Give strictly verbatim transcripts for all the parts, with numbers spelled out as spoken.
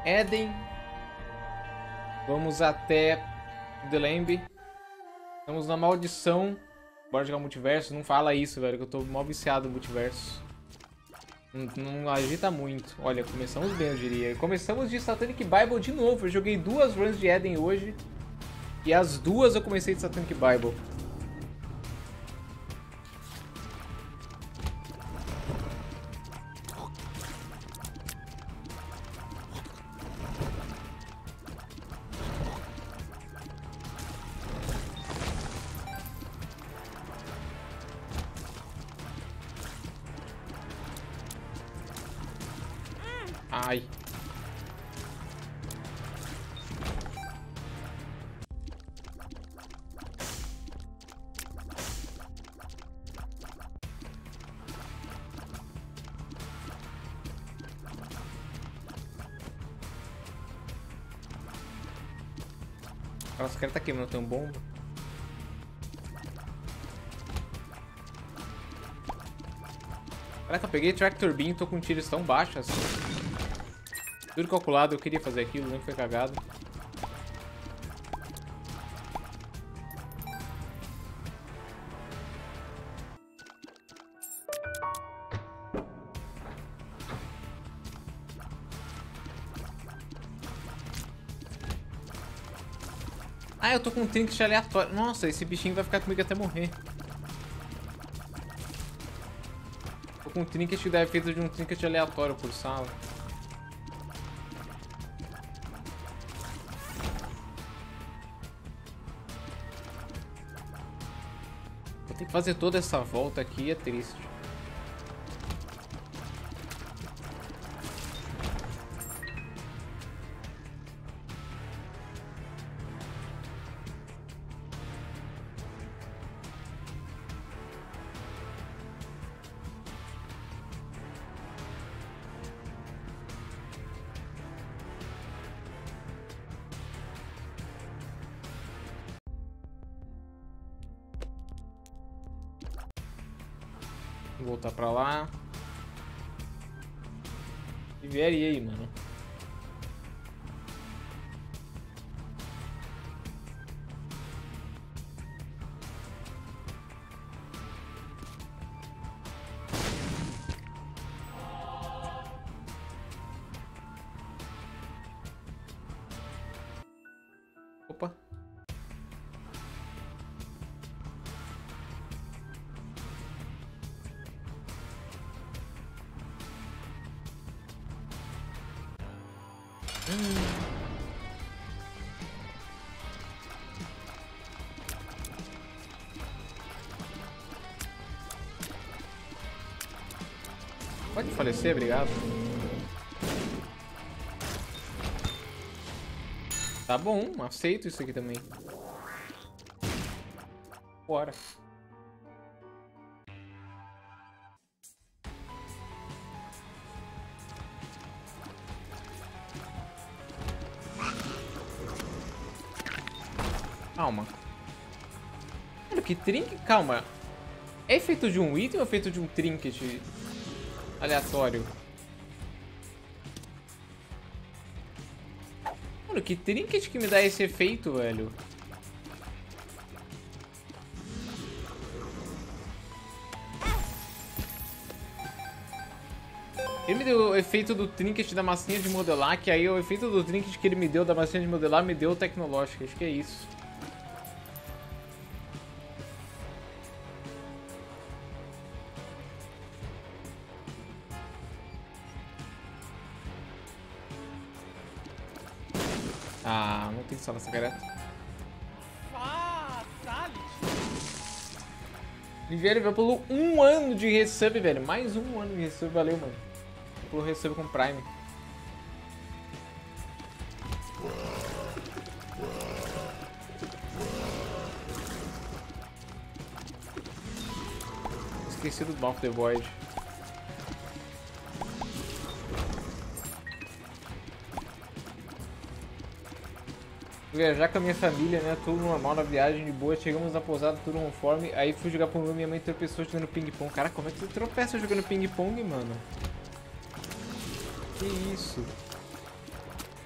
Eden. Vamos até The Lamb. Estamos na maldição. Bora jogar multiverso. Não fala isso, velho, que eu tô mal viciado no multiverso. Não, não agita muito. Olha, começamos bem, eu diria. Começamos de Satanic Bible de novo. Eu joguei duas runs de Eden hoje. E as duas eu comecei de Satanic Bible. Ai. Nossa, o cara tá queimando, tem um bomba. Caraca, eu peguei Tractor Beam e tô com tiros tão baixos assim. Tudo calculado, eu queria fazer aquilo, nem foi cagado. Ah, eu tô com um trinket aleatório. Nossa, esse bichinho vai ficar comigo até morrer. Tô com um trinket que deve ser feito de um trinket aleatório por sala. Vou ter que fazer toda essa volta aqui, é triste. Vou voltar pra lá. E vier aí, mano. Opa. Hum. Pode falecer, obrigado. Tá bom, aceito isso aqui também. Bora. Calma. Mano, que trinket? Calma. É feito de um item ou é feito de um trinket aleatório? Mano, que trinket que me dá esse efeito, velho? Ele me deu o efeito do trinket da massinha de modelar, que aí o efeito do trinket que ele me deu da massinha de modelar me deu o tecnológico. Acho que é isso. Ah, não tem sala secreta. Viveiro veio pelo um ano de resub, velho. Mais um ano de resub, valeu, mano. Pelo resub com Prime. Esqueci do Mouth the Void. Viajar com a minha família, né? Tudo normal na viagem, de boa. Chegamos na pousada, tudo conforme. Aí fui jogar por minha mãe tropeçou jogando ping-pong. Cara, como é que você tropeça jogando ping-pong, mano? Que isso?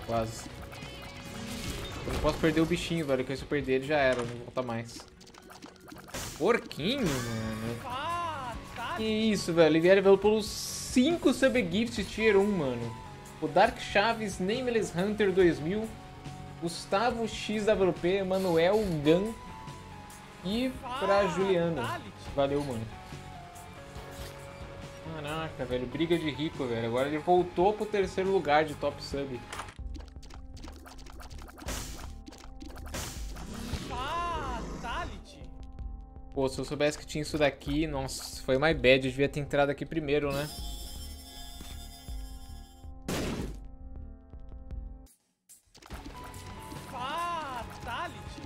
quase. Eu não posso perder o bichinho, velho, porque se eu perder ele já era, não volta mais. Porquinho, mano. Que isso, velho. Ele vieram pelos cinco subgifts tier um, mano. O Dark Chaves, Nameless Hunter dois mil, Gustavo X W P, Manuel Gun e pra Juliana. Valeu, mano. Caraca, velho. Briga de rico, velho. Agora ele voltou pro terceiro lugar de top sub. Pô, se eu soubesse que tinha isso daqui, nossa, foi my bad, eu devia ter entrado aqui primeiro, né? Fatality.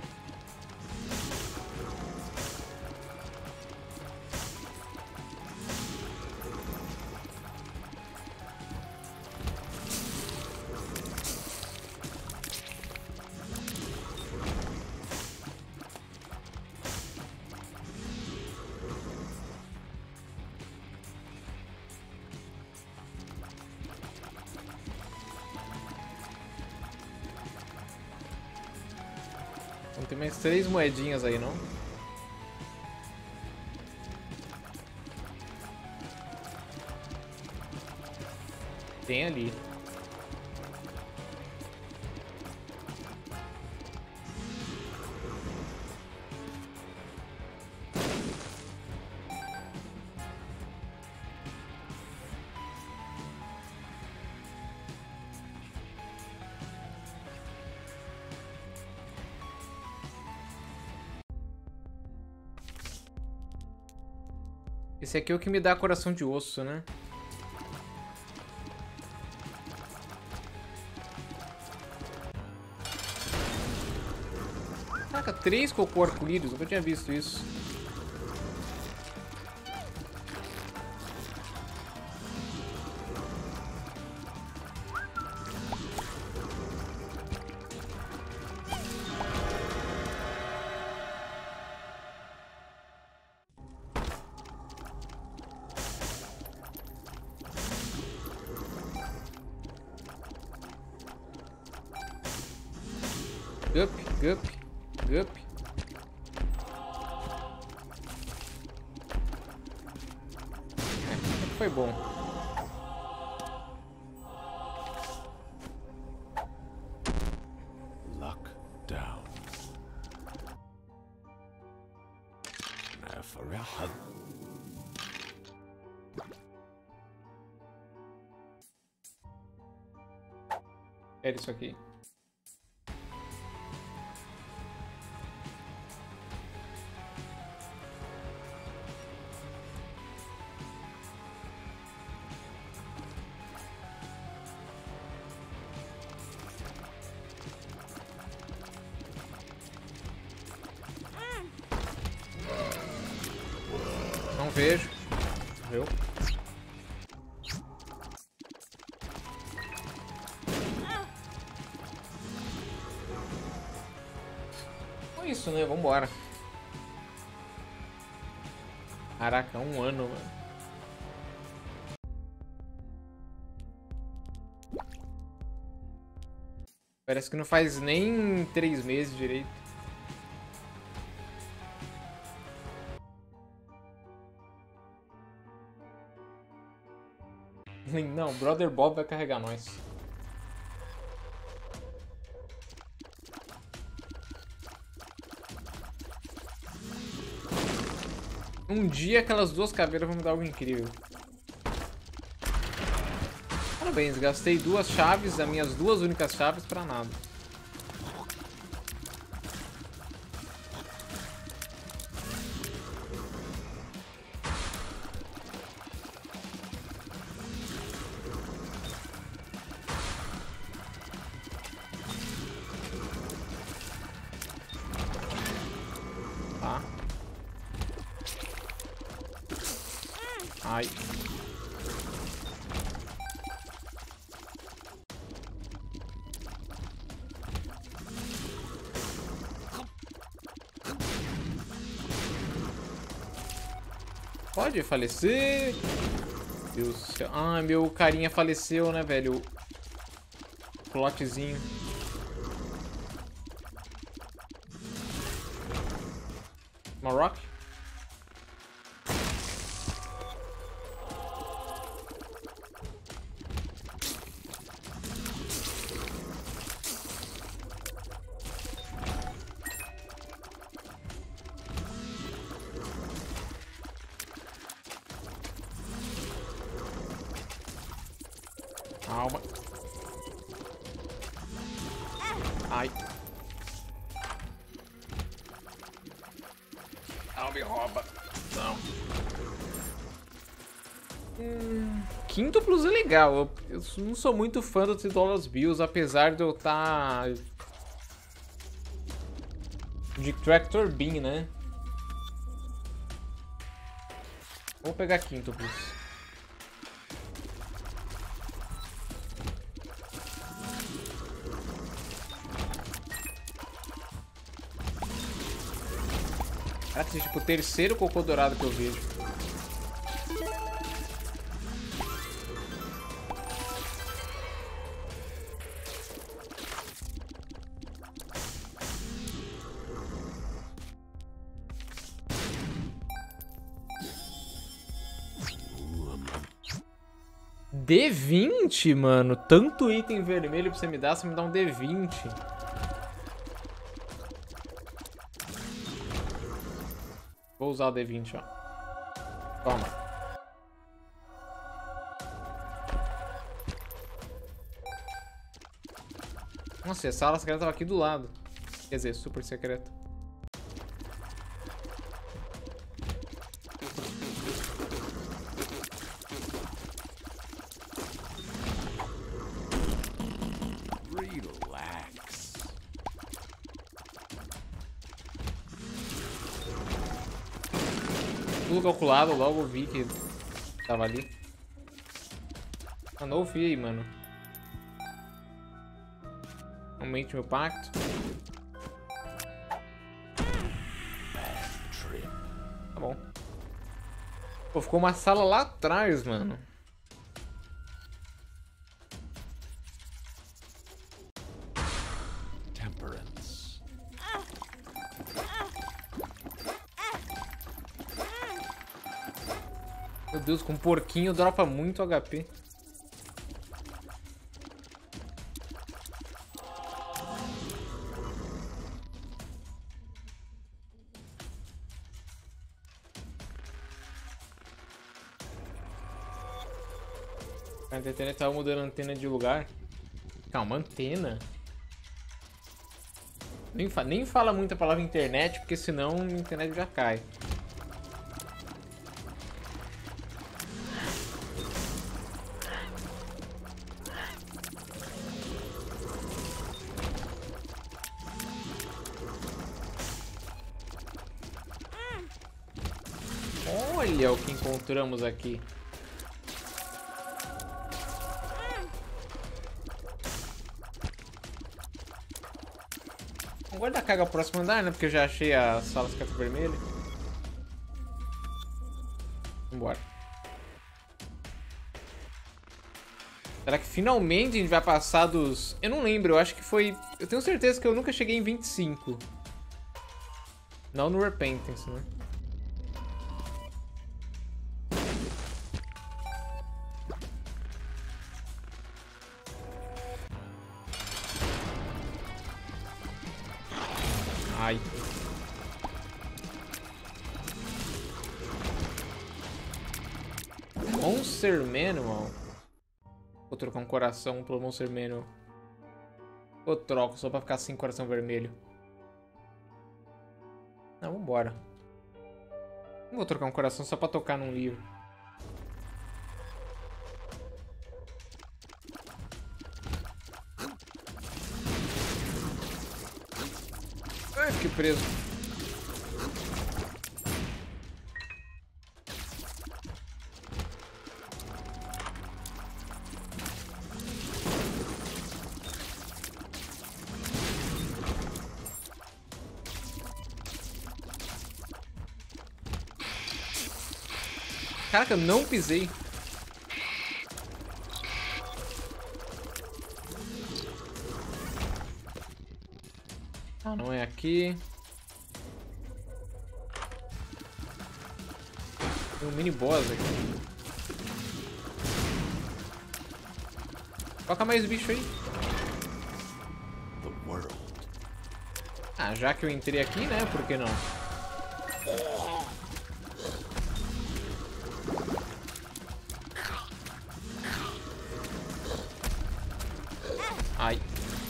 Tem mais três moedinhas aí, não? Tem ali. Esse aqui é o que me dá coração de osso, né? Caraca, três cocô arco-íris, nunca tinha visto isso. Gup, gup, gup. É, foi bom. Lock down. Now for a hug. Era isso aqui. Não vejo. Viu? É isso, né? Vambora. Caraca, um ano, mano. Parece que não faz nem três meses direito. Não, Brother Bob vai carregar nós. Um dia aquelas duas caveiras vão me dar algo incrível. Parabéns, gastei duas chaves, as minhas duas únicas chaves pra nada. Tá. Ai. Pode falecer. Deus do céu. Ah, meu carinha faleceu, né, velho? Plotzinho. Uma rock? Calma. Ai. Não me rouba. Não. Hum, quíntuplos é legal. Eu, eu não sou muito fã do Dollars Bills, apesar de eu estar... Tá... de Tractor Beam, né? Vou pegar quíntuplos. Caraca, esse é tipo o terceiro cocô dourado que eu vejo. D vinte, mano. Tanto item vermelho pra você me dar, você me dá um D vinte. Vou usar o D vinte, ó. Toma. Nossa, a sala secreta tava aqui do lado. Quer dizer, super secreta. Relax. Tudo calculado, logo vi que tava ali. Ah, não ouvi aí, mano. Aumente meu pacto. Tá bom. Pô, ficou uma sala lá atrás, mano. Temperance. Meu Deus, com um porquinho dropa muito H P. A internet tava mudando a antena de lugar. Calma, antena? Nem, fa nem fala muito a palavra internet, porque senão a internet já cai. Olha o que encontramos aqui. Vou guardar a carga pro próximo andar, né? Porque eu já achei a sala secreta vermelha. Vambora. Será que finalmente a gente vai passar dos... Eu não lembro, eu acho que foi... Eu tenho certeza que eu nunca cheguei em vinte e cinco. Não no Repentance, né? Ai. Monster Manual. Vou trocar um coração pelo Monster Manual. Eu troco só pra ficar sem coração vermelho. Não, vambora. Não vou trocar um coração só pra tocar num livro. Ai, fiquei preso. Caraca, eu não pisei. aqui. Tem um mini boss aqui. Coloca mais bicho aí. The world. Ah, já que eu entrei aqui, né? Por que não? Ai.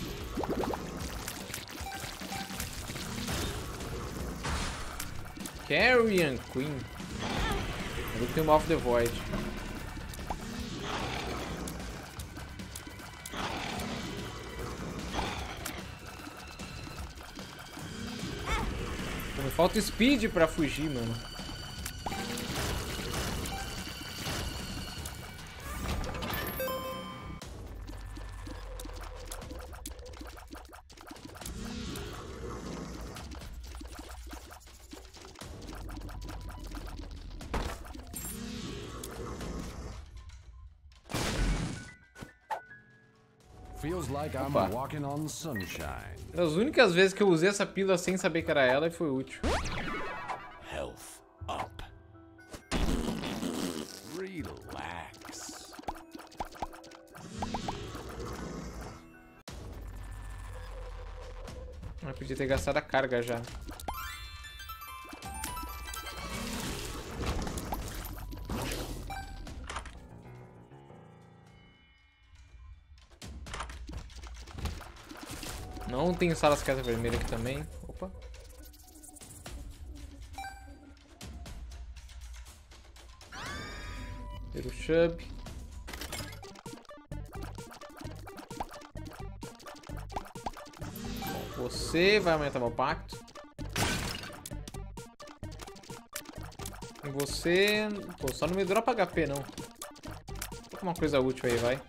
Carrion Queen. Victim of the Void. Me falta speed pra fugir, mano. Feels like I'm Opa. walking on sunshine. As únicas vezes que eu usei essa pílula sem saber que era ela e foi útil. Health up. Relax. Eu podia ter gastado a carga já. Não tem sala secreta vermelha aqui também. Opa. Ter o Chub. Bom, você vai aumentar meu pacto. E você... Pô, só não me dropa H P, não. Coloca uma coisa útil aí, vai.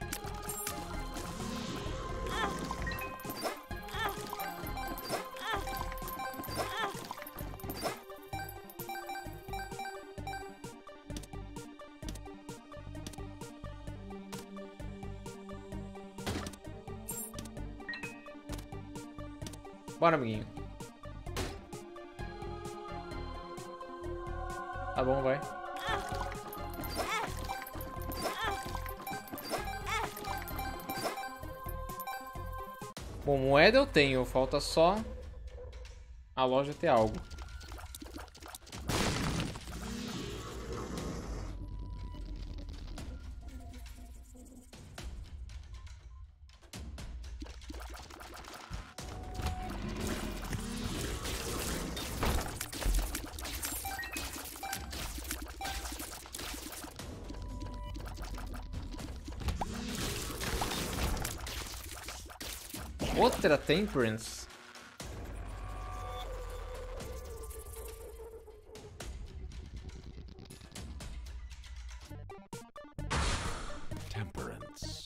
Bora, amiguinho. Tá bom, vai. Bom, moeda eu tenho. Falta só a loja ter algo. Outra Temperance. Temperance.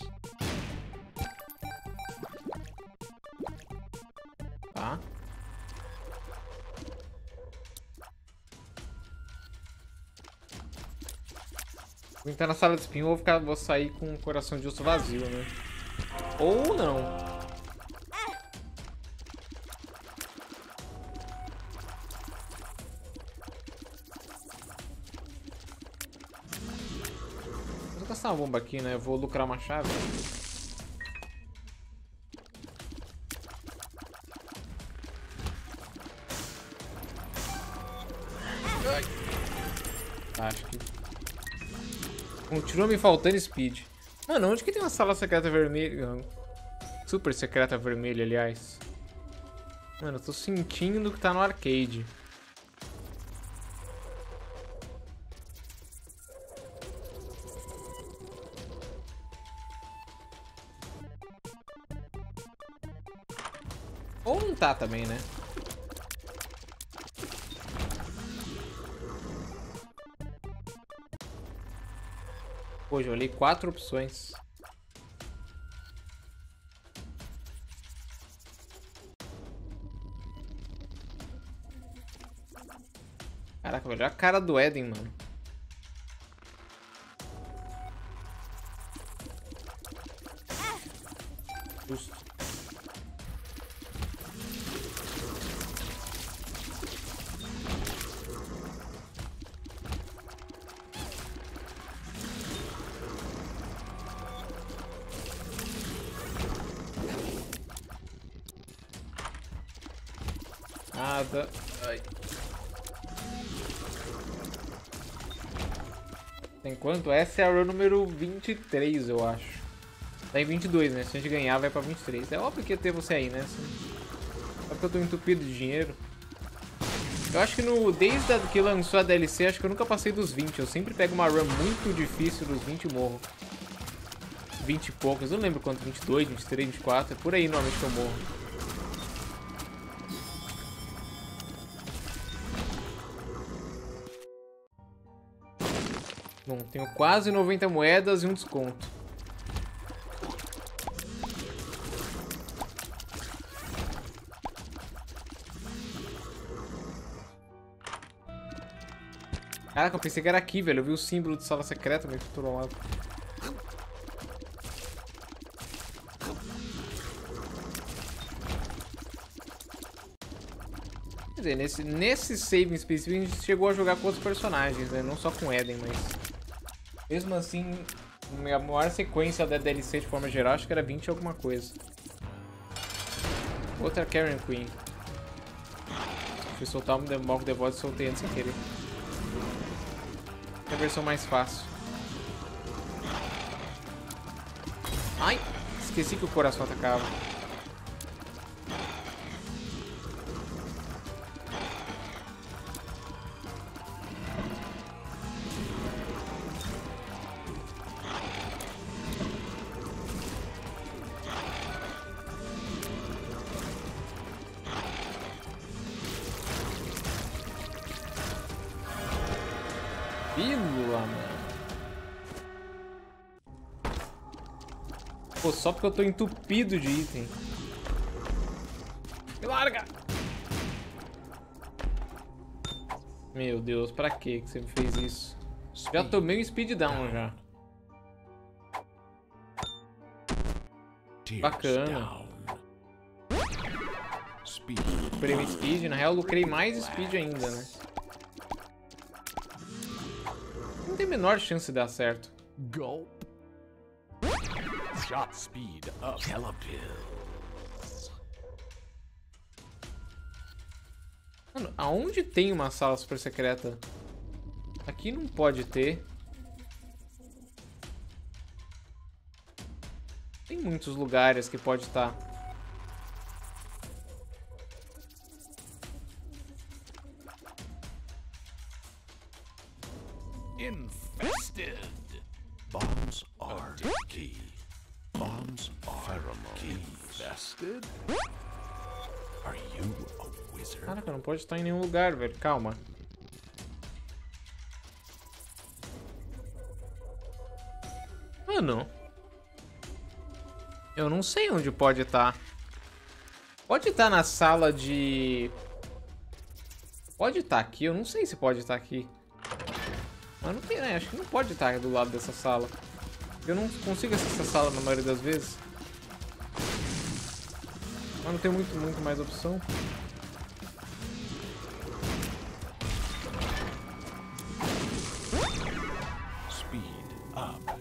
Tá. Vou entrar na sala de espinho, vou, ficar, vou sair com o coração de osso vazio, né? Ou não. Vou gastar uma bomba aqui, né? Eu vou lucrar uma chave. Acho que... Continua me faltando speed. Mano, onde que tem uma sala secreta vermelha? Super secreta vermelha, aliás. Mano, eu tô sentindo que tá no arcade. Ou não tá também, né? Pô, já olhei quatro opções. Caraca, olha a cara do Eden, mano. Justo. nada. Ai. Tem quanto? Essa é a run número vinte e três, eu acho. Tá em vinte e dois, né? Se a gente ganhar, vai pra vinte e três. É óbvio que ia ter você aí, né? Só porque eu tô entupido de dinheiro. Eu acho que no, desde a, que lançou a D L C, acho que eu nunca passei dos vinte. Eu sempre pego uma run muito difícil dos vinte e morro. vinte e poucos. Eu não lembro quanto. vinte e dois, vinte e três, vinte e quatro. É por aí normalmente que eu morro. Bom, tenho quase noventa moedas e um desconto. Caraca, eu pensei que era aqui, velho. Eu vi o símbolo de sala secreta, meio que por um lado. Quer dizer, nesse, nesse save em específico, a gente chegou a jogar com outros personagens, né? Não só com Eden, mas... Mesmo assim, a maior sequência da D L C de forma geral, acho que era vinte e alguma coisa. Outra Karen Queen. Fui soltar o Mock Devote e soltei antes sem querer. É a versão mais fácil. Ai! Esqueci que o coração atacava. Pílula, mano. Pô, só porque eu tô entupido de item. Me larga! Meu Deus, pra que que você me fez isso? Já tomei um speed down já. Bacana. Prêmio speed, na real eu lucrei mais speed ainda, né? Não tem a menor chance de dar certo. Gulp. Shot speed up. Mano, aonde tem uma sala super secreta? Aqui não pode ter. Tem muitos lugares que pode estar. Infested. Bombs are key. Bombs are key. Infested? Are you a wizard? Caraca, não pode estar em nenhum lugar, velho. Calma. Mano. Eu não sei onde pode estar. Pode estar na sala de... Pode estar aqui. Eu não sei se pode estar aqui. Mas não tem, né? Acho que não pode estar do lado dessa sala. Eu não consigo acessar essa sala na maioria das vezes. Mas não tem muito, muito mais opção. Speed up.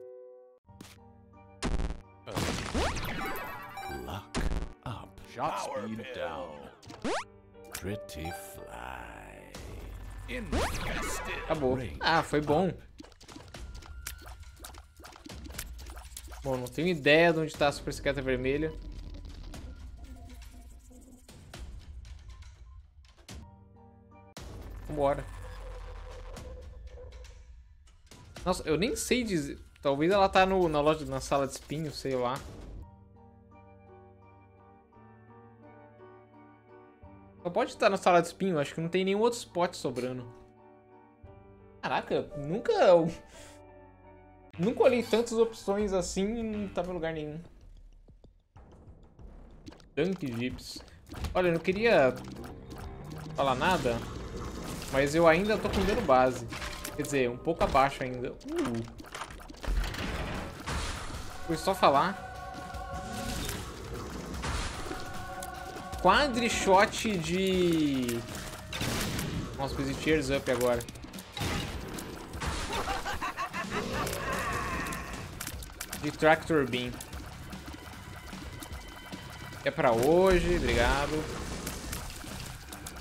Luck up. Shot speed down. Pretty fly. Infested. Acabou. Ah, foi bom. Bom, não tenho ideia de onde está a super secreta vermelha. Vambora. Nossa, eu nem sei dizer. Talvez ela tá no, na loja, na sala de espinhos, sei lá. Só pode estar na sala de espinho, acho que não tem nenhum outro spot sobrando. Caraca, nunca... Nunca olhei tantas opções assim e não tava em lugar nenhum. Dunk Jeeps. Olha, eu não queria falar nada, mas eu ainda tô com dano base. Quer dizer, um pouco abaixo ainda. Uh. Foi só falar. Quadrishot de... Nossa, fiz Tears Up agora. De Tractor Beam. É pra hoje, obrigado.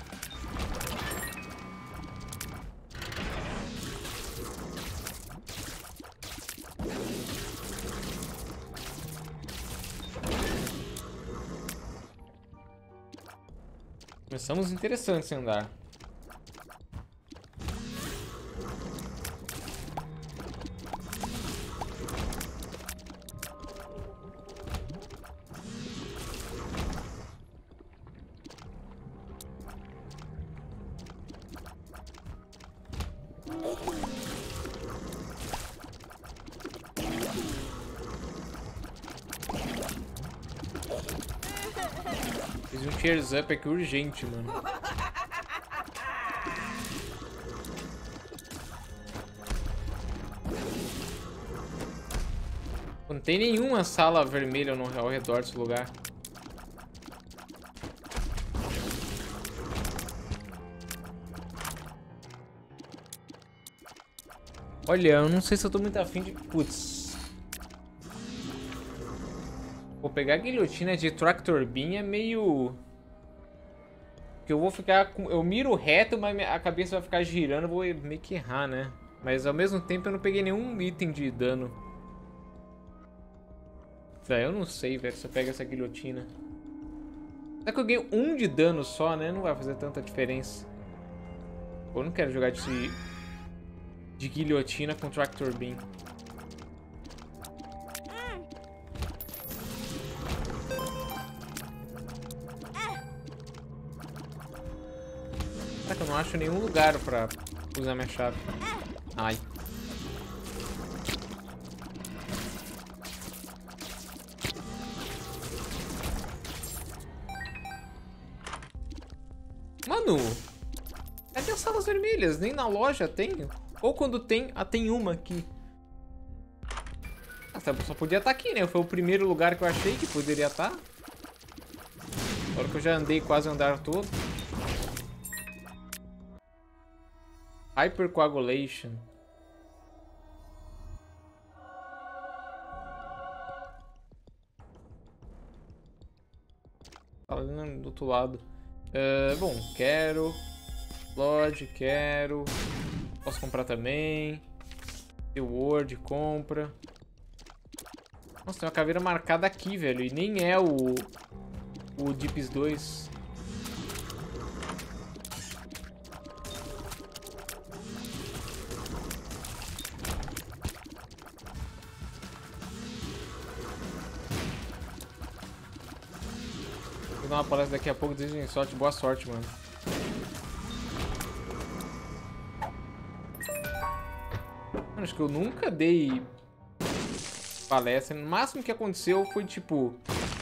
Começamos interessantes sem andar. Fiz um cheers up aqui urgente, mano. Não tem nenhuma sala vermelha no, ao redor desse lugar. Olha, eu não sei se eu tô muito afim de... Putz. Vou pegar a guilhotina de Tractor Beam é meio... Que eu vou ficar com... Eu miro reto, mas a cabeça vai ficar girando, eu vou meio que errar, né? Mas ao mesmo tempo eu não peguei nenhum item de dano. Velho, eu não sei, velho, se eu pego essa guilhotina. Será que eu ganhei um de dano só, né? Não vai fazer tanta diferença. Pô, eu não quero jogar de... De guilhotina com Tractor Beam. Será que eu não acho nenhum lugar pra usar minha chave? Ai. Mano, cadê as salas vermelhas? Nem na loja tem. Ou quando tem, ah, tem uma aqui. Ah, só podia estar aqui, né? Foi o primeiro lugar que eu achei que poderia estar. Agora que eu já andei quase o andar todo. Hypercoagulation. Tá ali do outro lado. Uh, bom, quero. Lodge, quero. Posso comprar também. Reward, compra. Nossa, tem uma caveira marcada aqui, velho. E nem é o... O Dips dois. Vou dar uma palestra daqui a pouco. Desejem sorte. Boa sorte, mano. Mano, acho que eu nunca dei palestra. No máximo que aconteceu foi, tipo...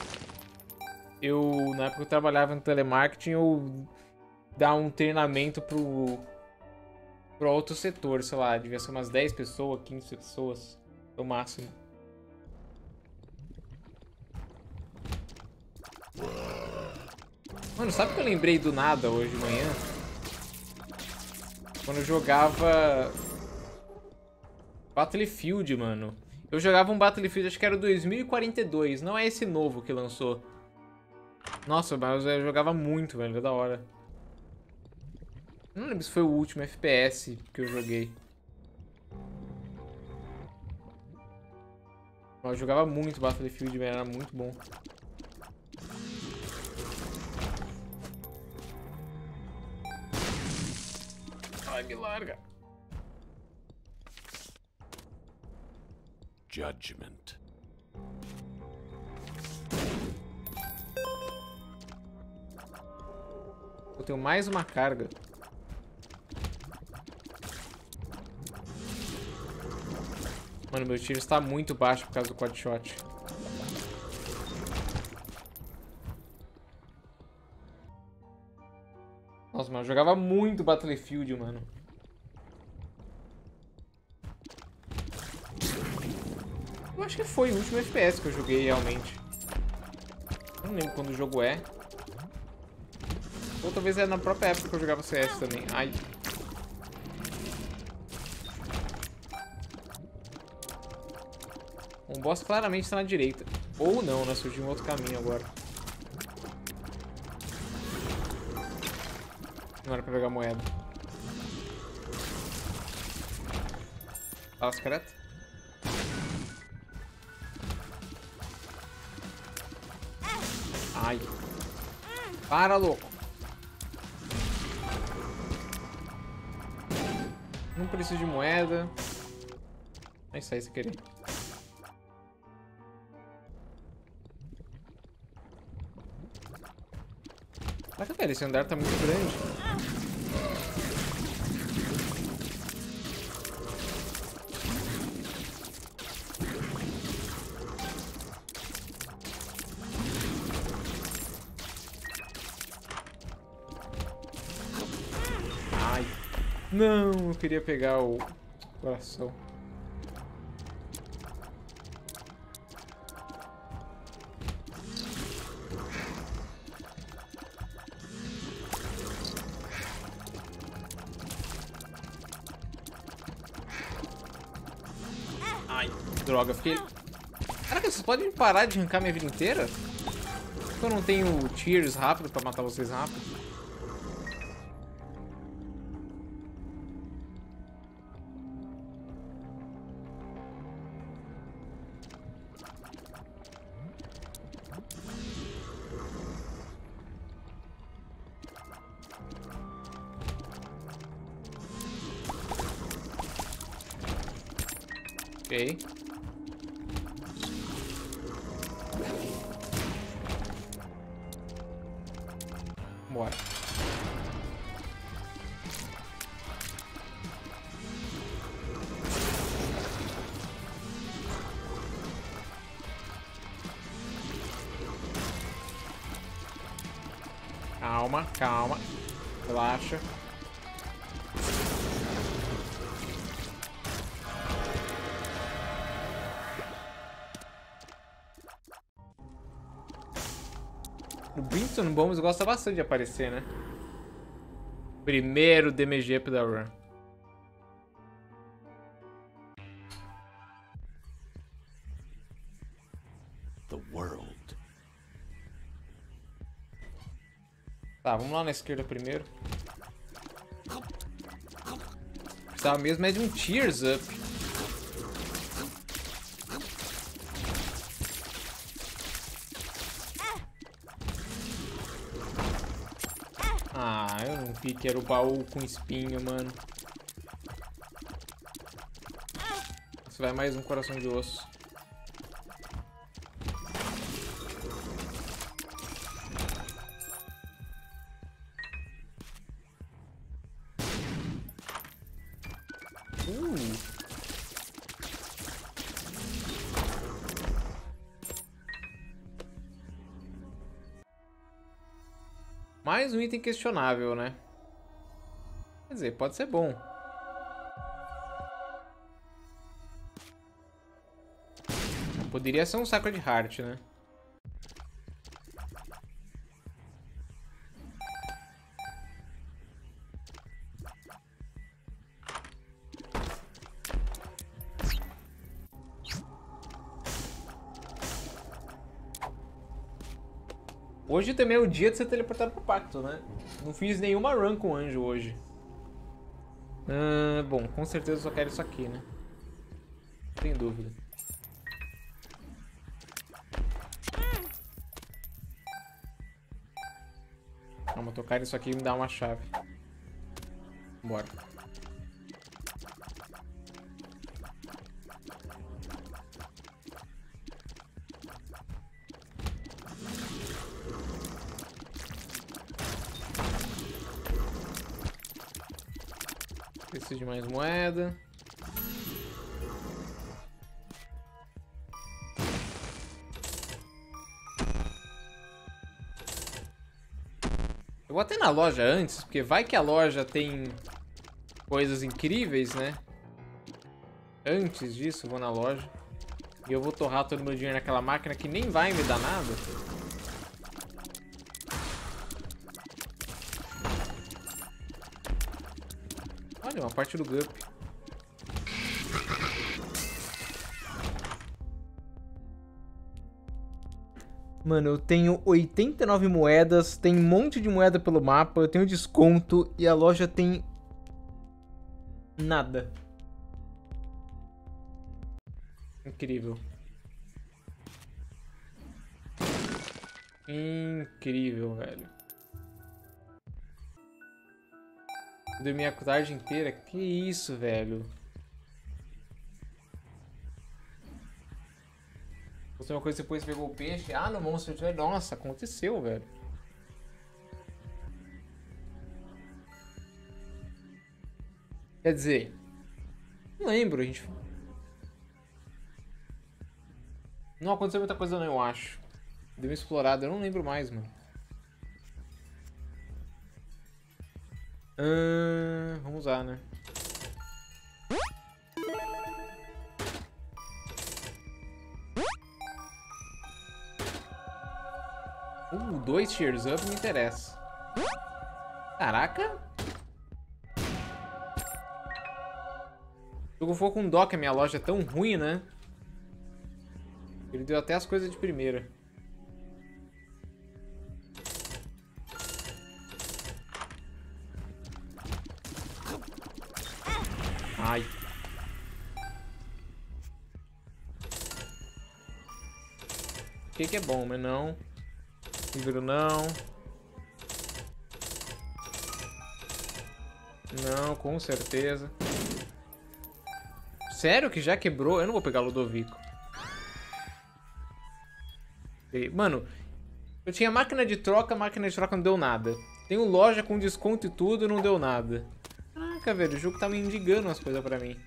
Eu, na época que eu trabalhava no telemarketing, eu dar um treinamento pro... Pro outro setor, sei lá. Devia ser umas dez pessoas, quinze pessoas. No máximo. Mano, sabe o que eu lembrei do nada hoje de manhã? Quando eu jogava... Battlefield, mano. Eu jogava um Battlefield, acho que era o dois mil e quarenta e dois. Não é esse novo que lançou. Nossa, mas eu jogava muito, velho. É da hora. Não lembro se foi o último F P S que eu joguei. Eu jogava muito Battlefield, velho. Era muito bom. Ai, me larga. Judgment. Eu tenho mais uma carga. Mano, meu tiro está muito baixo por causa do quad shot. Nossa, mano, eu jogava muito Battlefield, mano. Eu acho que foi o último F P S que eu joguei realmente. Eu não lembro quando o jogo é. Ou talvez é na própria época que eu jogava C S também. Ai. Um boss claramente está na direita. Ou não, né? Surgiu um outro caminho agora. Não era pra pegar moeda. Fala, secreta. Ai. Para, louco. Não preciso de moeda. É isso aí, se querer. Caraca, velho, esse andar tá muito grande. Ai. Não, eu queria pegar o coração. Ai, droga, fiquei... Caraca, vocês podem parar de arrancar minha vida inteira? Por que eu não tenho tears rápido pra matar vocês rápido? Ok. Bora. Calma, calma. Relaxa. O Brimstone Bombs gosta bastante de aparecer, né? Primeiro D M G up da run. The world. Tá, vamos lá na esquerda primeiro. Precisava mesmo é de um Tears Up. Ah, eu não vi que era o baú com espinho, mano. Isso vai mais um coração de osso. Uh. Mais um item questionável, né? Quer dizer, pode ser bom. Poderia ser um Sacred Heart, né? Hoje também é o dia de ser teleportado pro pacto, né? Não fiz nenhuma run com anjo hoje. Ah, bom, com certeza eu só quero isso aqui, né? Sem dúvida. Vamos tocar isso aqui e me dar uma chave. Bora. Preciso de mais moeda. Eu vou até na loja antes, porque vai que a loja tem coisas incríveis, né? Antes disso, eu vou na loja. E eu vou torrar todo o meu dinheiro naquela máquina que nem vai me dar nada. Olha, uma parte do Gup. Mano, eu tenho oitenta e nove moedas, tem um monte de moeda pelo mapa, eu tenho desconto e a loja tem nada. Incrível. Incrível, velho. Dormi a tarde inteira? Que isso, velho? Você uma coisa depois pegou o peixe? Ah, no Monster Truck. Nossa, aconteceu, velho. Quer dizer, não lembro, a gente. Não aconteceu muita coisa, não, eu acho. Deu uma explorada, eu não lembro mais, mano. Hum, vamos usar, né? Uh, dois Cheers Up me interessa. Caraca! Se eu for com dó que a minha loja é tão ruim, né? Ele deu até as coisas de primeira. Ai. O que que é bom, mas não. Livro não. Não, com certeza. Sério que já quebrou? Eu não vou pegar Ludovico. Mano, eu tinha máquina de troca, máquina de troca não deu nada. Tenho loja com desconto e tudo, não deu nada. Caraca, velho, o jogo tá me indigando as coisas pra mim.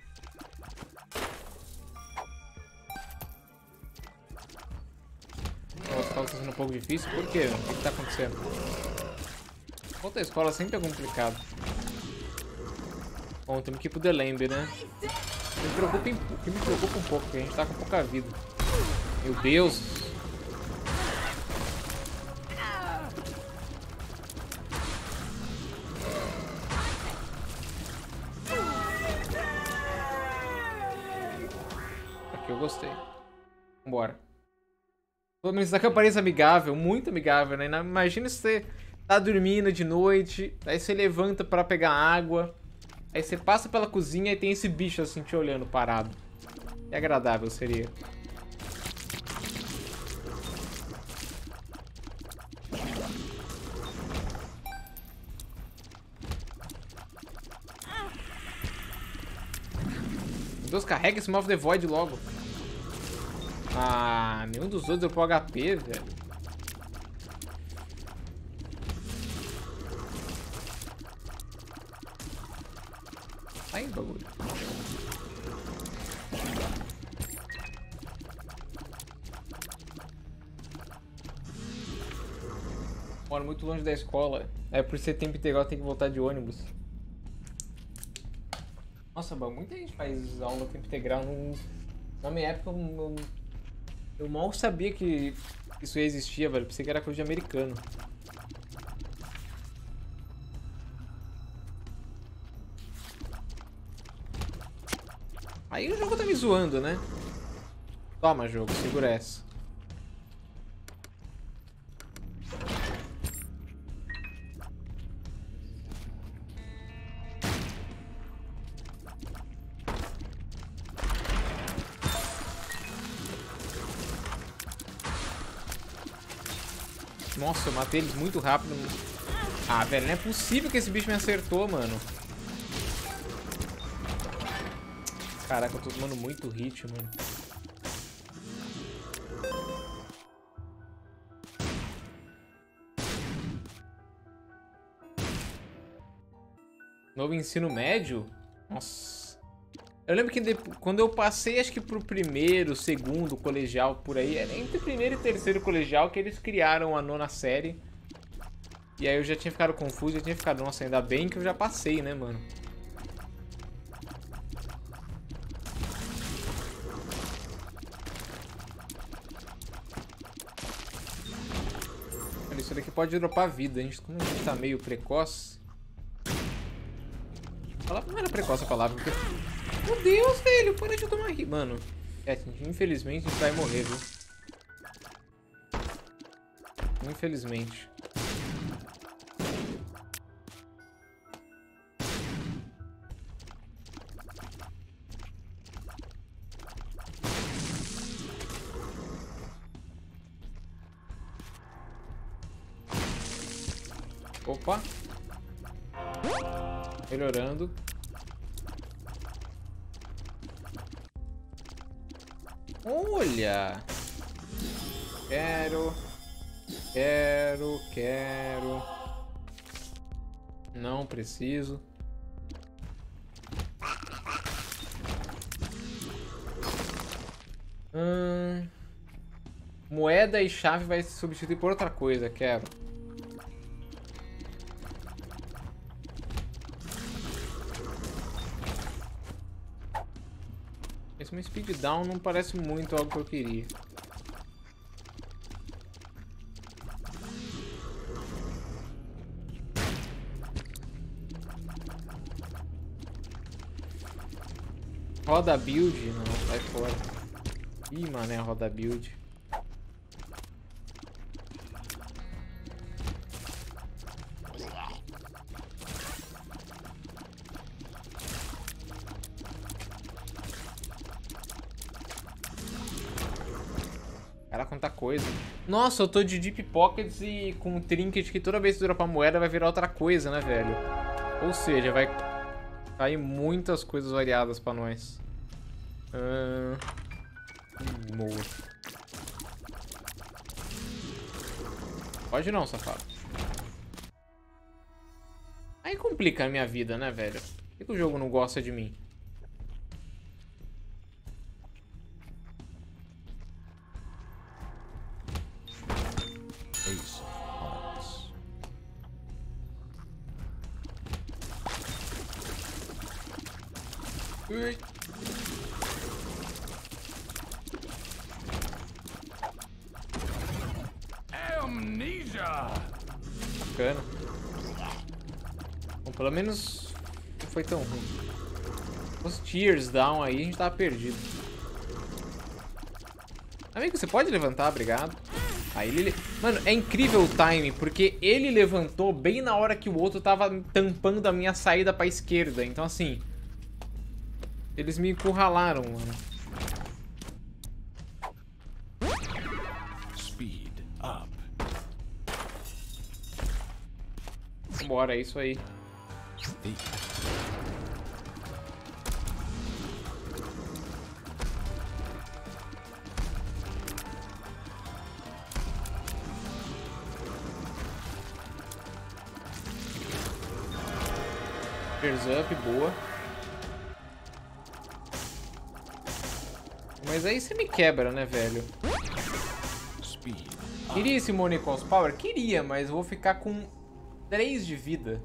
Nossa, tá sendo um pouco difícil. Por quê? O que que tá acontecendo? Outra escola sempre é complicado. Bom, temos que ir pro The Lamb, né? Me preocupa, o que me preocupa um pouco, porque a gente tá com pouca vida. Meu Deus! Aqui eu gostei. Vambora. Pelo menos dá que apareça amigável, muito amigável, né? Imagina se você tá dormindo de noite, aí você levanta pra pegar água, aí você passa pela cozinha e tem esse bicho assim te olhando parado. Que agradável seria. Meu Deus, carrega esse Mouth the Void logo. Ah, nenhum dos outros eu pôr H P, velho. Aí, bagulho. Moro muito longe da escola. É por ser tempo integral tem que voltar de ônibus. Nossa, mano, muita gente faz aula tempo integral. Não... Na minha época eu, eu, eu mal sabia que isso existia, velho. Pensei que era coisa de americano. Aí o jogo tá me zoando, né? Toma, jogo, segura essa. Nossa, eu matei eles muito rápido. Ah, velho, não é possível que esse bicho me acertou, mano. Caraca, eu tô tomando muito hit, mano. Novo ensino médio? Nossa. Eu lembro que depois, quando eu passei, acho que pro primeiro, segundo colegial, por aí, era entre primeiro e terceiro colegial que eles criaram a nona série. E aí eu já tinha ficado confuso, já tinha ficado, nossa, ainda bem que eu já passei, né, mano? Olha, isso daqui pode dropar vida, a gente, como a gente tá meio precoce. A palavra não era precoce a palavra, porque... Meu Deus, velho, para de tomar rir. Mano, é, infelizmente a gente vai morrer, viu? Infelizmente. Opa. Melhorando. Olha! Quero. Quero, quero. Não preciso. Hum... Moeda e chave vai se substituir por outra coisa, quero. Esse meu speed down não parece muito algo que eu queria. Roda build? Não, sai fora. Ih, mano, é a roda build. Cara, quanta coisa. Nossa, eu tô de Deep Pockets e com um trinket que toda vez que dropar moeda vai virar outra coisa, né, velho? Ou seja, vai cair muitas coisas variadas pra nós. Uh... Moa. Pode não, safado. Aí complica a minha vida, né, velho? Por que, que o jogo não gosta de mim? Ace of Hearts. Ui. Amnesia! Bacana. Bom, pelo menos não foi tão ruim. Os tears down aí, a gente tava perdido. Amigo, você pode levantar, obrigado. Aí ele... Mano, é incrível o time, porque ele levantou bem na hora que o outro tava tampando a minha saída pra esquerda. Então, assim... Eles me encurralaram, mano. Speed up. Bora, é isso aí. Eight. Tears up, boa. Mas aí você me quebra, né, velho? Speed up. Queria esse Money Cost Power? Queria, mas vou ficar com três de vida.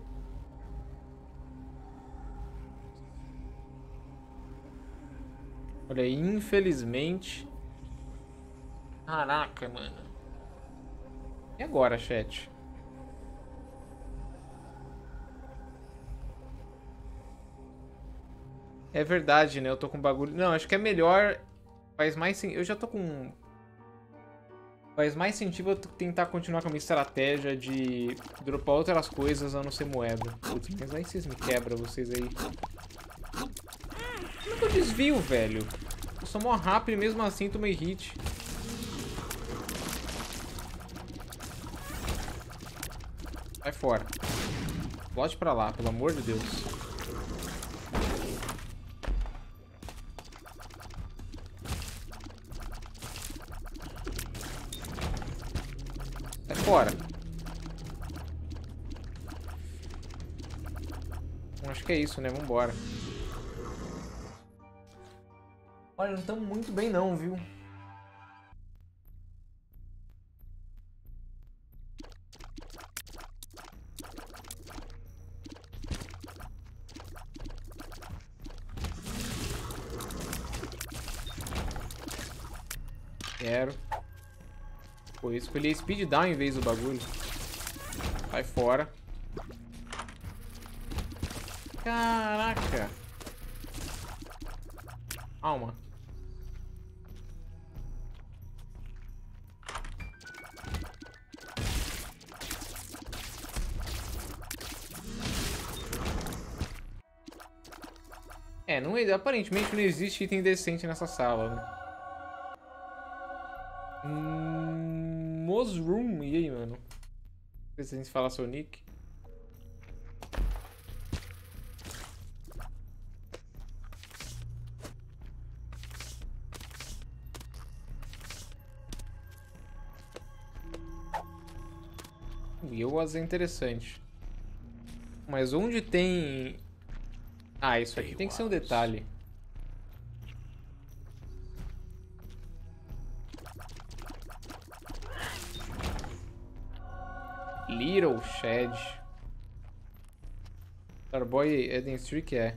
Olha aí, infelizmente... Caraca, mano. E agora, chat? É verdade, né? Eu tô com bagulho... Não, acho que é melhor... Faz mais sen... Eu já tô com... Faz mais sentido eu tentar continuar com a minha estratégia de dropar outras coisas a não ser moeda. Putz, mas aí vocês me quebram, vocês aí. Como é que eu desvio, velho? Eu sou mó rápido e mesmo assim tomei hit. Vai fora. Volte pra lá, pelo amor de Deus. Sai fora. Acho que é isso, né? Vambora. Olha, não estamos muito bem não, viu? Quero. Pô, eu escolhi speed down em vez do bagulho. Vai fora. Caraca. Calma. É, não, aparentemente não existe item decente nessa sala, né? Hum, Mosroom, e aí, mano? Não sei se a gente fala seu nick. Wilwas é interessante. Mas onde tem... Ah, isso aqui tem que ser um detalhe. Little Shed. Starboy Eden Streak é.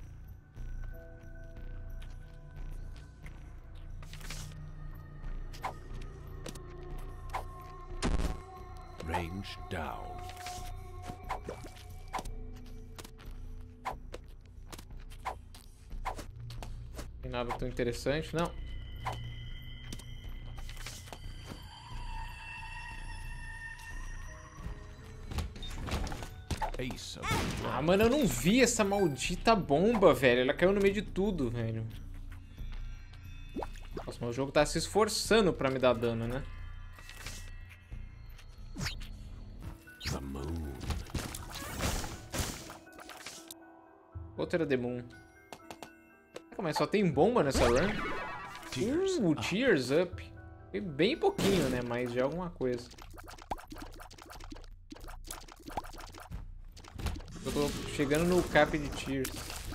Range down. Tem nada tão interessante, não. Ace of Ah, mano, eu não vi essa maldita bomba, velho. Ela caiu no meio de tudo, velho. Nossa, mas o jogo tá se esforçando pra me dar dano, né? the moon. Outra The Moon. Mas só tem bomba nessa run? Tears Uh, up. Tears Up. Foi bem pouquinho, né? Mas já é alguma coisa. Eu tô chegando no cap de Tears.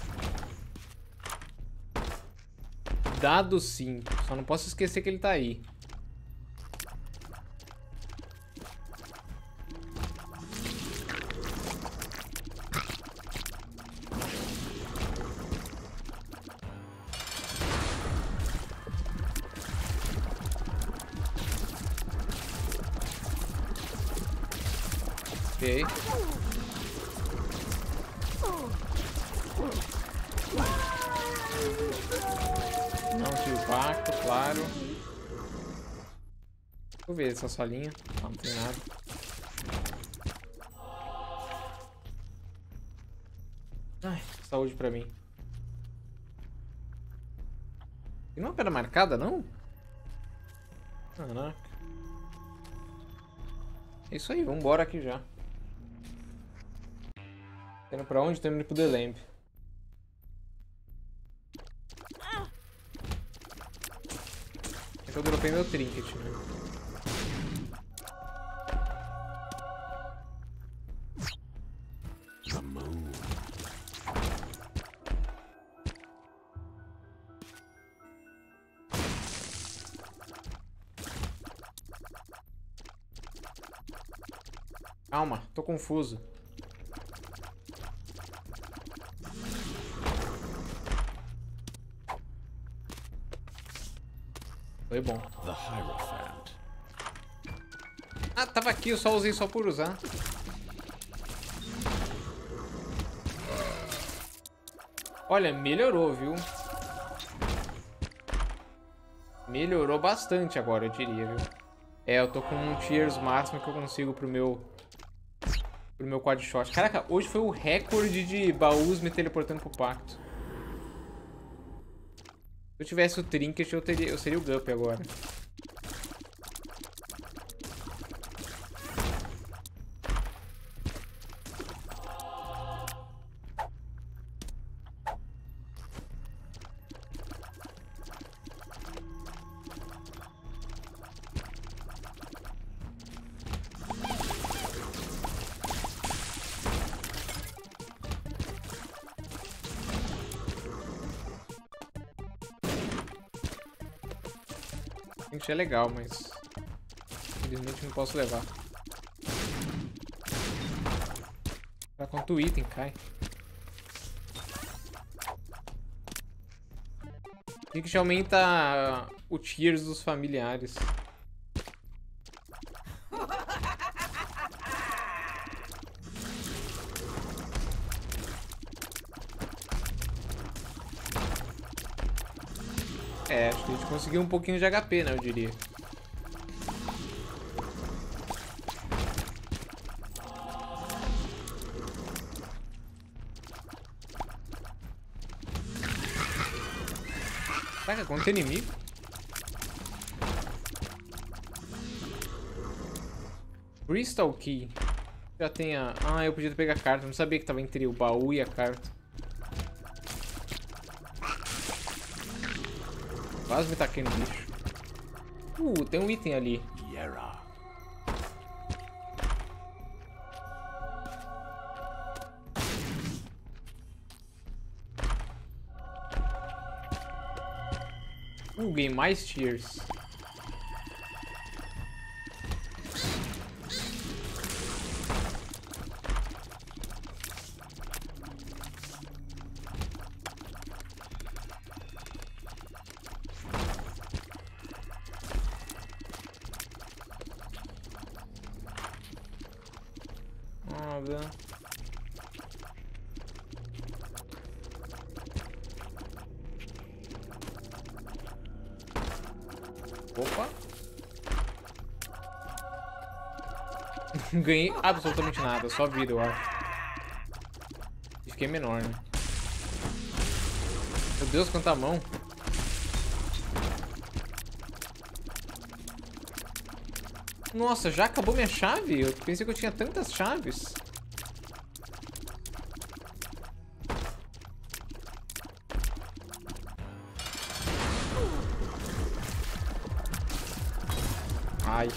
Dado sim. Só não posso esquecer que ele tá aí. Ok. Não tive impacto, claro. Deixa eu ver essa salinha. Não, não tem nada. Ai, saúde pra mim. Tem uma pedra marcada, não? Caraca. É isso aí, vambora aqui já. Tá indo pra onde? Tô indo pro The Lamp. É que eu dropei meu trinket, né? The moon. Calma, tô confuso. Foi bom. The Hierophant. Ah, tava aqui, eu só usei só por usar. Olha, melhorou, viu? Melhorou bastante agora, eu diria, viu? É, eu tô com um tiers máximo que eu consigo pro meu... Pro meu quad shot. Caraca, hoje foi o recorde de baús me teleportando pro pacto. Se eu tivesse o trinket, eu, teria, eu seria o Guppy agora. É legal, mas infelizmente não posso levar. Pra quanto item cai? Tem que aumenta o tiers dos familiares. É, acho que a gente conseguiu um pouquinho de H P, né, eu diria. Caraca, quanto inimigo. Crystal Key. Já tem a... Ah, eu podia pegar a carta. Eu não sabia que tava entre o baú e a carta. Quase me taquei no bicho. Uh, tem um item ali. Yera. Uh, ganhei mais tiers. Nada. Opa. Ganhei absolutamente nada, só vida, eu acho. E fiquei menor, né? Meu Deus, quanta mão. Nossa, já acabou minha chave? Eu pensei que eu tinha tantas chaves. Ai.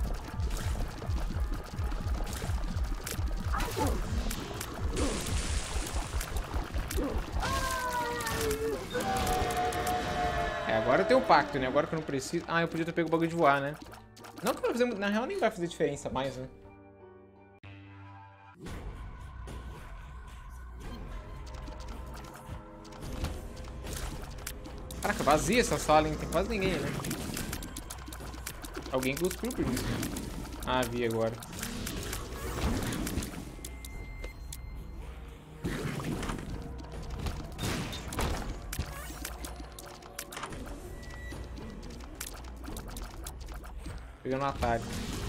É, agora eu tenho o pacto, né? Agora que eu não preciso... Ah, eu podia ter pego o bagulho de voar, né? Não que vai fazer... Na real, nem vai fazer diferença mais, né? Caraca, vazia essa sala, hein? Tem quase ninguém, né? Alguém cuspiu por isso. Ah, vi agora. Pegando um atalho.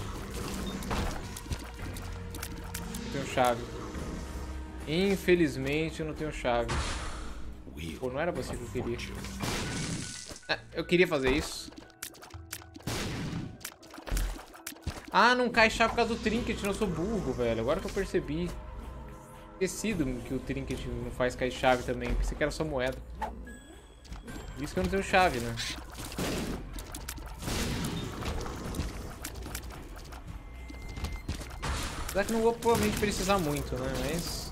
Não tenho chave. Infelizmente eu não tenho chave. Pô, não era você que eu queria. É, eu queria fazer isso. Ah, não cai chave por causa do trinket, eu sou burro, velho. Agora que eu percebi. Esquecido que o trinket não faz cair chave também. Pensei que era só moeda. Por isso que eu não tenho chave, né? Apesar que não vou provavelmente precisar muito, né? Mas...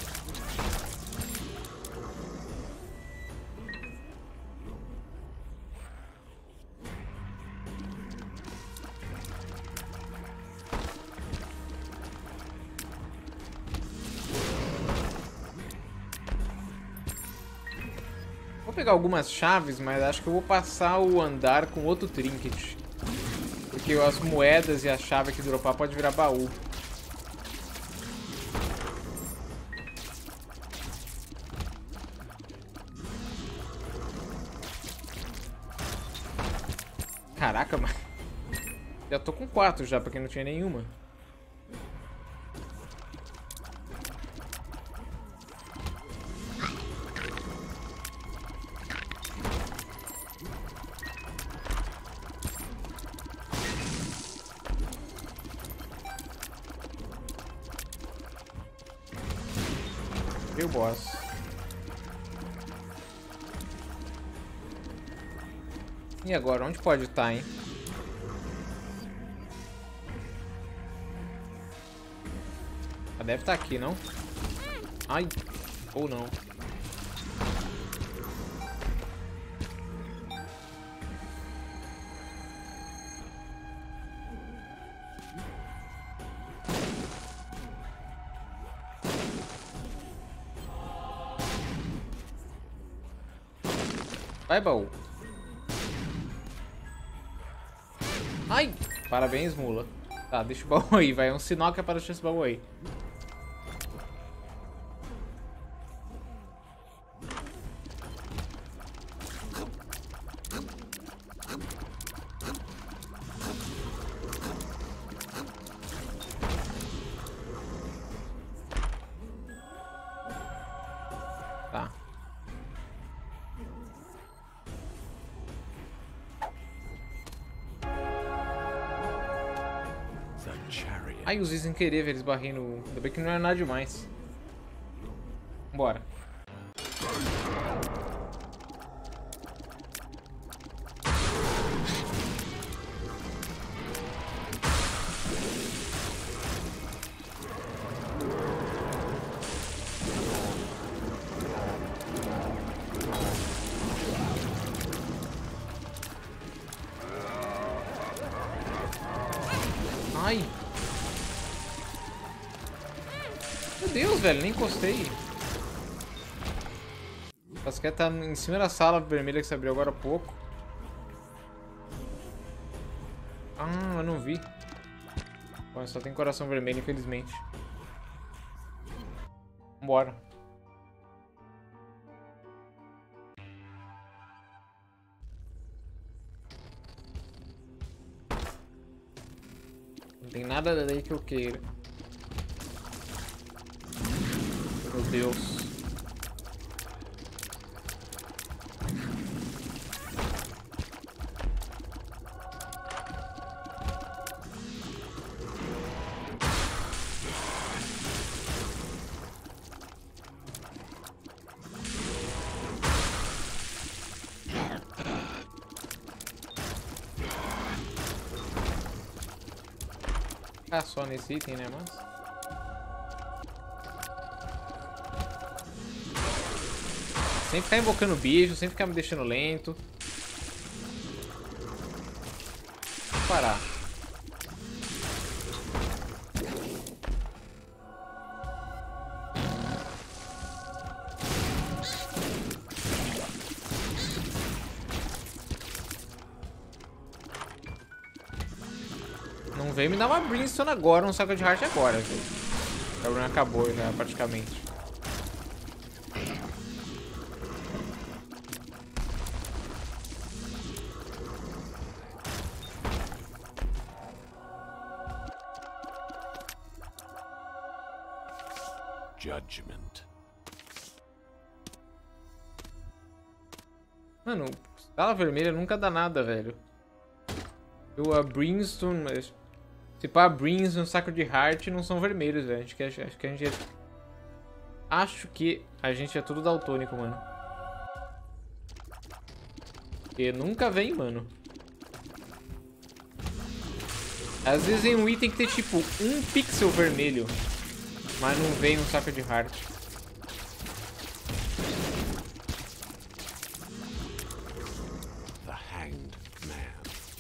Vou pegar algumas chaves, mas acho que eu vou passar o andar com outro trinket. Porque as moedas e a chave que dropar pode virar baú. Caraca, mas... Já tô com quatro já, porque não tinha nenhuma. E o boss. E agora, onde pode estar, hein? Ah, deve estar aqui, não? Ai, ou não. Vai, baú. Ai! Parabéns, mula. Tá, deixa o baú aí, vai. É um sinal que apareceu esse baú aí. Tá. Ai, usei sem querer, velho, esbarrei no... Ainda bem que não é nada demais. Bora. Ai. Meu Deus, velho, nem encostei. O basquete tá em cima da sala vermelha que se abriu agora há pouco. Ah, eu não vi. Bom, só tem coração vermelho, infelizmente. Vambora. Não tem nada daí que eu queira. Meu Deus. Ah, só nesse item, né, mas... Sem ficar invocando bicho, sem ficar me deixando lento. Vou parar. Não veio me dar uma Brimstone agora, um saco de heart agora, viu? O problema acabou já, praticamente. Judgment. Mano, sala vermelha nunca dá nada, velho. Eu, a Brimstone, mas... Se pá, a Brimstone e o saco de heart não são vermelhos, velho. Acho que, acho que a gente é... Acho que a gente é tudo daltônico, mano. Porque nunca vem, mano. Às vezes em um item que tem tipo um pixel vermelho, mas não vem um saco de heart. The Hanged Man.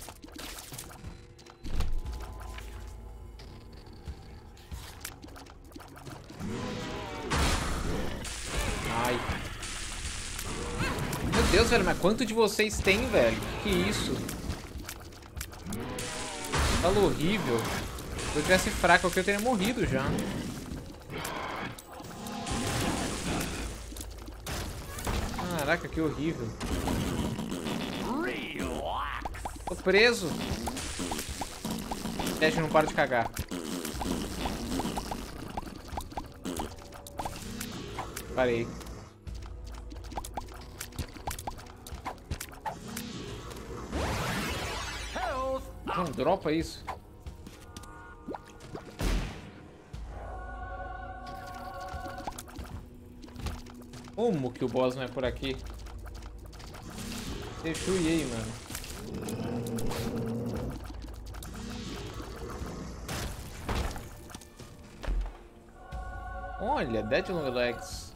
Ai. Meu Deus, velho, mas quanto de vocês tem, velho? Que isso? Fala horrível. Se eu tivesse fraco aqui, eu teria morrido já. Caraca, que horrível. Tô preso. Teste não para de cagar. Parei. Não, dropa isso. Como que o boss não é por aqui? Deixui aí, mano. Olha, Dead Long Legs.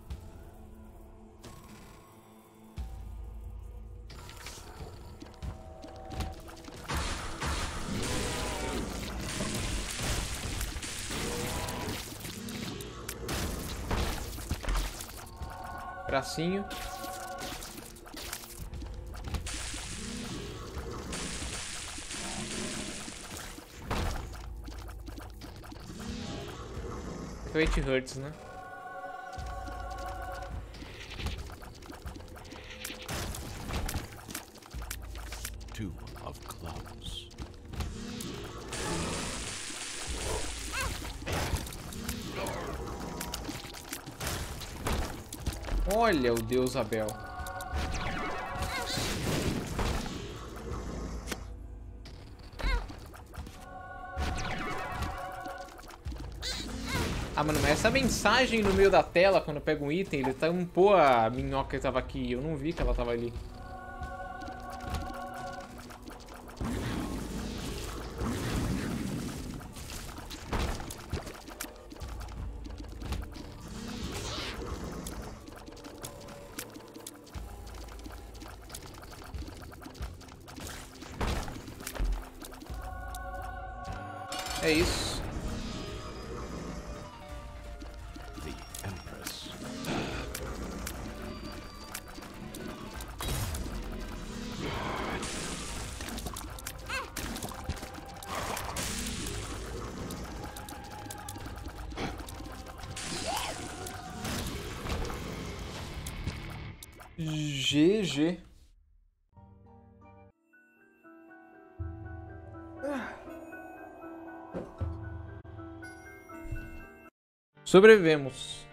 Bracinho. oito hertz, né? Two of clubs. Olha o Deus Abel. Ah, mano, mas essa mensagem no meio da tela, quando eu pego um item, ele tampou a minhoca que tava aqui. Eu não vi que ela tava ali. É isso. The Empress. G G. Sobrevivemos.